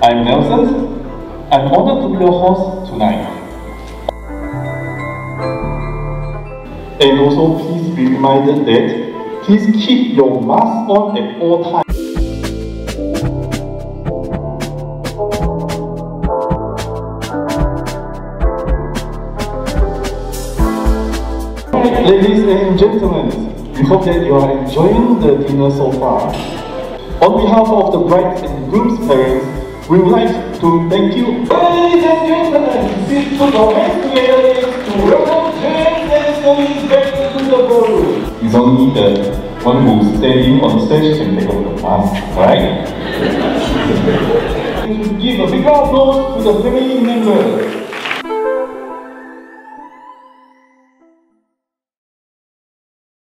I'm Nelson. I'm honored to be your host tonight. And also please be reminded that please keep your mask on at all times. Ladies and gentlemen, we hope that you are enjoying the dinner so far. On behalf of the bride and groom's parents, we would like to thank you. Ladies and gentlemen, please put your hands together to welcome Cantonese back to the ballroom. It's only the one who's standing on stage can take off the mask, right? Give a big applause to the family members.